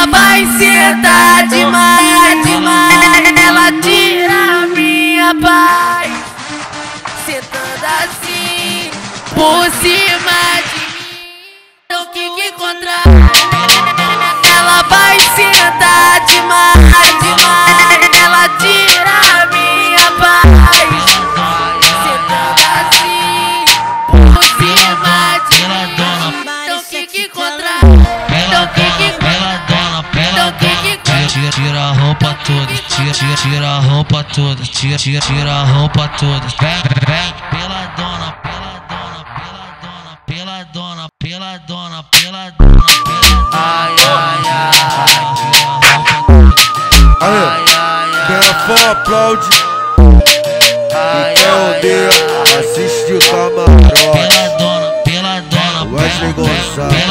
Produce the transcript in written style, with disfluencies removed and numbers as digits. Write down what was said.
Ela vai sentar demais, demais. Ela tira minha paz, sentando assim por cima de mim. Então fique contra. Ela vai sentar demais, demais. Ela tira minha paz, sentando assim por cima de mim. Então fique contra. Então fique Tira a roupa toda, tira a roupa toda, tira a roupa toda. Vem pela dona, pela dona. Ai, ai, ai. Quem é fã aplaude e quem odeia assiste o camarote. Pela dona, Wesley Gonzaga.